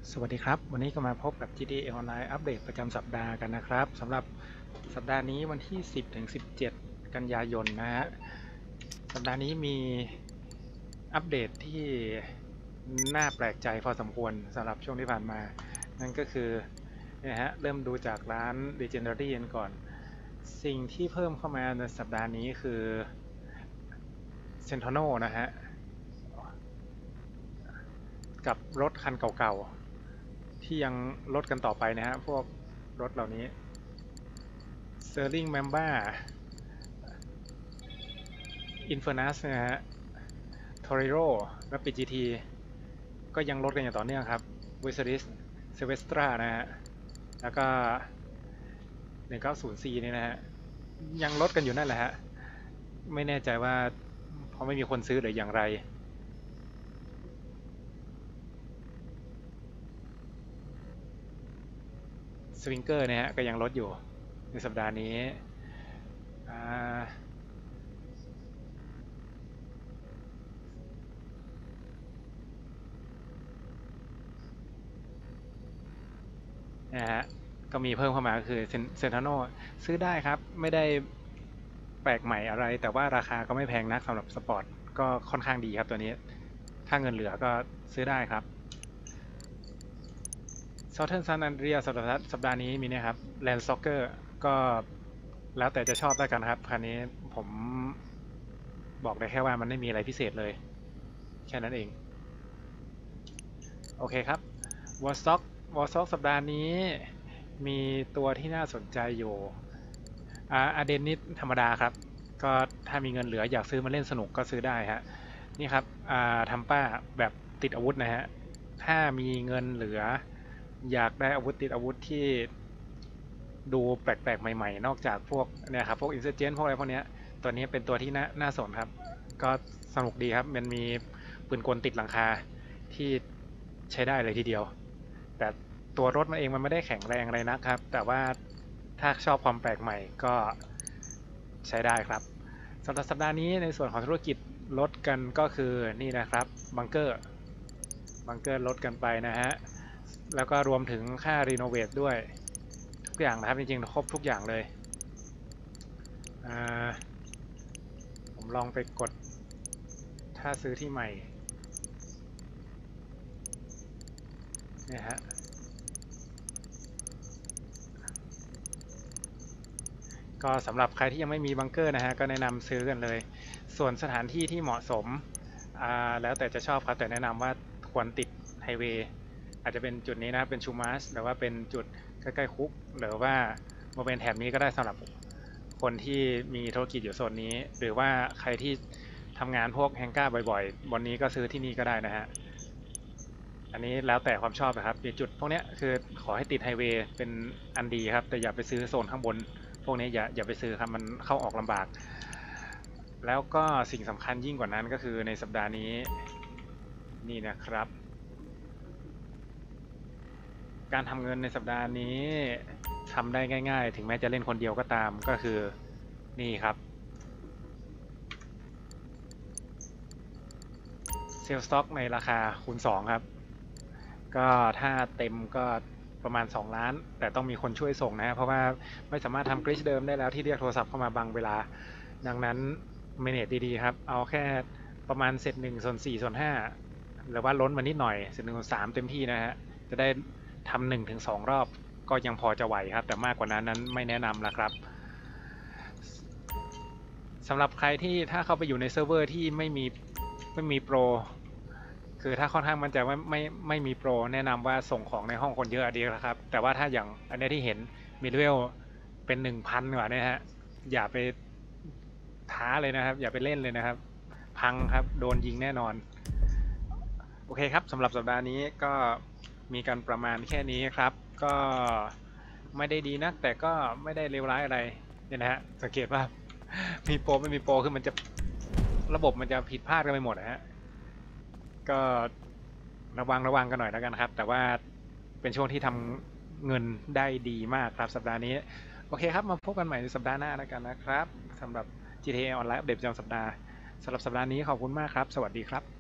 สวัสดีครับวันนี้ก็มาพบกับ GTA Online อัปเดตประจำสัปดาห์กันนะครับสำหรับสัปดาห์นี้วันที่10ถึง17กันยายนนะฮะสัปดาห์นี้มีอัปเดตที่น่าแปลกใจพอสมควรสำหรับช่วงที่ผ่านมานั่นก็คือเนี่ยฮะเริ่มดูจากร้าน Legendary กันก่อนสิ่งที่เพิ่มเข้ามาในสัปดาห์นี้คือ Centeno นะฮะกับรถคันเก่าๆที่ยังลดกันต่อไปนะฮะพวกรถเหล่านี้ Sterling Mamba Infernus นะฮะ Torero และ PGT ก็ยังลดกันอย่างต่อเนื่องครับ Viceris Silvestra นะฮะแล้วก็ 190C นี่นะฮะยังลดกันอยู่นั่นแหละฮะไม่แน่ใจว่าเพราะไม่มีคนซื้อหรืออย่างไรสวิงเกอร์นะฮะก็ยังลดอยู่ในสัปดาห์นี้นะฮะก็มีเพิ่มเข้ามาก็คือเซนทาโนซื้อได้ครับไม่ได้แปลกใหม่อะไรแต่ว่าราคาก็ไม่แพงนักสำหรับสปอร์ตก็ค่อนข้างดีครับตัวนี้ถ้าเงินเหลือก็ซื้อได้ครับ Southern San Andreas สัปดาห์นี้มีเนี่ยครับ Land Stalker ก็แล้วแต่จะชอบแล้วกันครับคันนี้ผมบอกได้แค่ว่ามันไม่มีอะไรพิเศษเลยแค่นั้นเองโอเคครับ Warstock สัปดาห์นี้มีตัวที่น่าสนใจอยู่อาเดนนิสธรรมดาครับก็ถ้ามีเงินเหลืออยากซื้อมาเล่นสนุกก็ซื้อได้ฮะนี่ครับทำป้าแบบติดอาวุธนะฮะถ้ามีเงินเหลืออยากได้อาวุธติดอาวุธที่ดูแปลกๆใหม่ๆนอกจากพวกเนี่ยครับพวกอินเซอร์เจนพวกอะไรพวกนี้ตัวนี้เป็นตัวที่น่าสนครับก็สนุกดีครับมันมีปืนกลติดหลังคาที่ใช้ได้เลยทีเดียวแต่ตัวรถมันเองมันไม่ได้แข็งแรงอะไรนะครับแต่ว่าถ้าชอบความแปลกใหม่ก็ใช้ได้ครับสำหรับสัปดาห์นี้ในส่วนของธุรกิจลดกันก็คือนี่นะครับบังเกอร์ลดกันไปนะฮะแล้วก็รวมถึงค่ารีโนเวทด้วยทุกอย่างนะครับจริงๆครบทุกอย่างเลยผมลองไปกดถ้าซื้อที่ใหม่เนี่ยฮะก็สำหรับใครที่ยังไม่มีบังเกอร์นะฮะก็แนะนำซื้อกันเลยส่วนสถานที่ที่เหมาะสมแล้วแต่จะชอบครับแต่แนะนำว่าควรติดไฮเวย์อาจจะเป็นจุดนี้นะเป็นชูมาสหรือว่าเป็นจุดใกล้ๆคุกหรือว่าบริเวณแถบนี้ก็ได้สำหรับคนที่มีธุรกิจอยู่โซนนี้หรือว่าใครที่ทำงานพวกแฮงก้าบ่อยๆบนนี้ก็ซื้อที่นี่ก็ได้นะฮะอันนี้แล้วแต่ความชอบนะครับจุดพวกนี้คือขอให้ติดไฮเวย์เป็นอันดีครับแต่อย่าไปซื้อโซนข้างบนพวกนี้อย่าไปซื้อครับมันเข้าออกลำบากแล้วก็สิ่งสำคัญยิ่งกว่านั้นก็คือในสัปดาห์นี้นี่นะครับการทำเงินในสัปดาห์นี้ทำได้ง่ายๆถึงแม้จะเล่นคนเดียวก็ตามก็คือนี่ครับเซลล์สต็อกในราคาคูณ2ครับก็ถ้าเต็มก็ประมาณ2ล้านแต่ต้องมีคนช่วยส่งนะเพราะว่าไม่สามารถทำกริชเดิมได้แล้วที่เรียกโทรศัพท์เข้ามาบางเวลาดังนั้นเมเนจดีๆครับเอาแค่ประมาณเศษ1/4/5หรือว่าล้นมานิดหน่อยเศษ1/3เต็มที่นะฮะจะได้ทำ1 ถึง 2รอบก็ยังพอจะไหวครับแต่มากกว่านั้นไม่แนะนำละครับสำหรับใครที่ถ้าเข้าไปอยู่ในเซิร์ฟเวอร์ที่ไม่มีโปรคือถ้าค่อนข้างมั่นใจว่าไม่มีโปรแนะนำว่าส่งของในห้องคนเยอะดีครับแต่ว่าถ้าอย่างอันนี้ที่เห็นมีเลเวลเป็น1,000กว่าเนี่ยฮะอย่าไปท้าเลยนะครับอย่าไปเล่นเลยนะครับพังครับโดนยิงแน่นอนโอเคครับสำหรับสัปดาห์นี้ก็มีการประมาณแค่นี้ครับก็ไม่ได้ดีนักแต่ก็ไม่ได้เลวร้ายอะไรเนี่ยนะฮะสังเกตว่ามีโปรไม่มีโปรคือมันจะระบบมันจะผิดพลาดกันไปหมดนะฮะก็ระวังกันหน่อยแล้วกันครับแต่ว่าเป็นช่วงที่ทำเงินได้ดีมากครับสัปดาห์นี้โอเคครับมาพบกันใหม่ในสัปดาห์หน้าแล้วกันนะครับสำหรับ GTA ออนไลน์อัปเดตประจำสัปดาห์สำหรับสัปดาห์นี้ขอบคุณมากครับสวัสดีครับ